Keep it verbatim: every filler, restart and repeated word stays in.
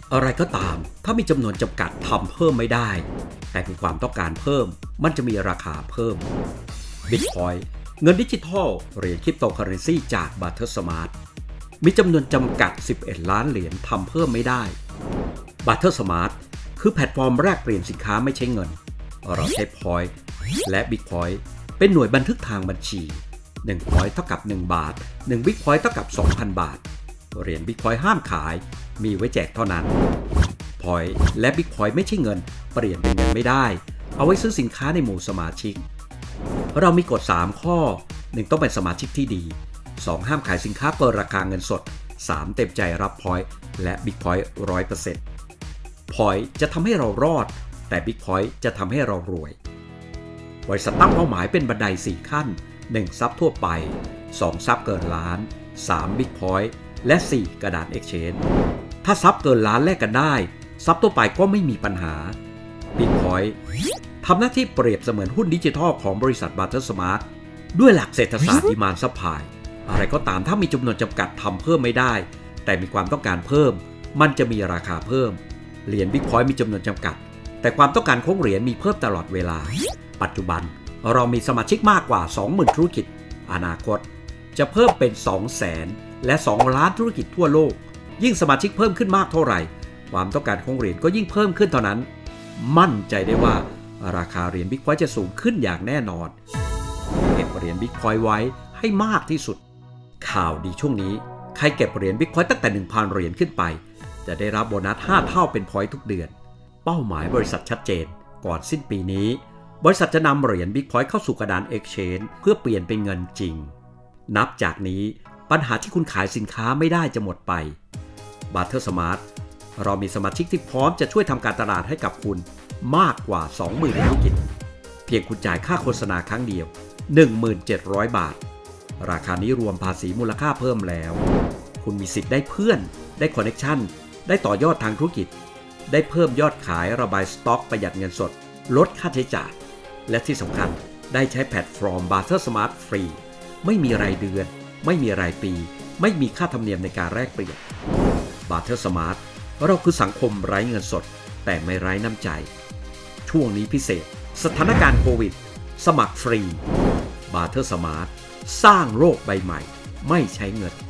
อะไรก็ตามถ้ามีจำนวนจำกัดทำเพิ่มไม่ได้แต่มีความต้องการเพิ่มมันจะมีราคาเพิ่ม Bitcoin เงินดิจิทัลเหรียญคริปโตเคอเรนซีจาก Buttersmart มีจำนวนจำกัดสิบเอ็ดล้านเหรียญทำเพิ่มไม่ได้ Buttersmart คือแพลตฟอร์มแลกเปลี่ยนสินค้าไม่ใช้เงินเราใช้ Point และ Bitcoin เป็นหน่วยบันทึกทางบัญชีหนึ่ง Point เท่ากับหนึ่งบาทหนึ่ง Bitcoin เท่ากับ สองพัน บาทเหรียญ Bitcoin ห้ามขายมีไว้แจกเท่านั้น Point และ Bitcoin ไม่ใช่เงินเปลี่ยนเป็นเงินไม่ได้เอาไว้ซื้อสินค้าในหมู่สมาชิกเรามีกฎสามข้อหนึ่งต้องเป็นสมาชิกที่ดีสองห้ามขายสินค้าเกินราคาเงินสดสามเต็มใจรับ Point และ Bitcoin หนึ่งร้อยเปอร์เซ็นต์ Point จะทำให้เรารอดแต่ Bitcoin จะทำให้เรารวยบริษัทตั้งเป้าหมายเป็นบันไดสี่ขั้นหนึ่งซับทั่วไปสองซับเกินล้านสาม Bitcoin และสี่กระดาน Exchange ถ้าซับเกินล้านแลกกันได้ซับทั่วไปก็ไม่มีปัญหา Bitcoin ทำหน้าที่เปรียบเสมือนหุ้นดิจิทัลของบริษัท Buttersmart ด้วยหลักเศรษฐศาสตร์ Demand Supply อะไรก็ตามถ้ามีจำนวนจำกัดทำเพิ่มไม่ได้แต่มีความต้องการเพิ่มมันจะมีราคาเพิ่มเหรียญ Bitcoin มีจำนวนจำกัดแต่ความต้องการของเหรียญมีเพิ่มตลอดเวลาปัจจุบันเรามีสมาชิกมากกว่า สองหมื่น ธุรกิจอนาคตจะเพิ่มเป็น สองแสน และ สองล้านธุรกิจทั่วโลกยิ่งสมาชิกเพิ่มขึ้นมากเท่าไหร่ความต้องการของเหรียญก็ยิ่งเพิ่มขึ้นเท่านั้นมั่นใจได้ว่าราคาเหรียญ Bitcoin จะสูงขึ้นอย่างแน่นอนเก็บเหรียญ Bitcoin ไว้ให้มากที่สุดข่าวดีช่วงนี้ใครเก็บเหรียญ Bitcoin ตั้งแต่ หนึ่งพัน เหรียญขึ้นไปจะได้รับโบนัสห้าเท่าเป็น Point ทุกเดือนเป้าหมายบริษัทชัดเจนก่อนสิ้นปีนี้บริษัทจะนำเหรียญ Bitcoin เข้าสู่กระดาน Exchange เพื่อเปลี่ยนเป็นเงินจริงนับจากนี้ปัญหาที่คุณขายสินค้าไม่ได้จะหมดไป Buttersmart เรามีสมาชิกที่พร้อมจะช่วยทำการตลาดให้กับคุณมากกว่า สองหมื่น ธุรกิจเพียงคุณจ่ายค่าโฆษณาครั้งเดียว หนึ่งพันเจ็ดร้อย บาทราคานี้รวมภาษีมูลค่าเพิ่มแล้วคุณมีสิทธิ์ได้เพื่อนได้คอนเนคชั่นได้ต่อยอดทางธุรกิจได้เพิ่มยอดขายระบายสต็อกประหยัดเงินสดลดค่าใช้จ่ายและที่สำคัญได้ใช้แพลตฟอร์ม Buttersmart ฟรีไม่มีรายเดือนไม่มีรายปีไม่มีค่าธรรมเนียมในการแลกเปลี่ยน Buttersmart เราคือสังคมไร้เงินสดแต่ไม่ไร้น้ำใจช่วงนี้พิเศษสถานการณ์โควิดสมัครฟรี Buttersmart สร้างโลกใบใหม่ไม่ใช้เงิน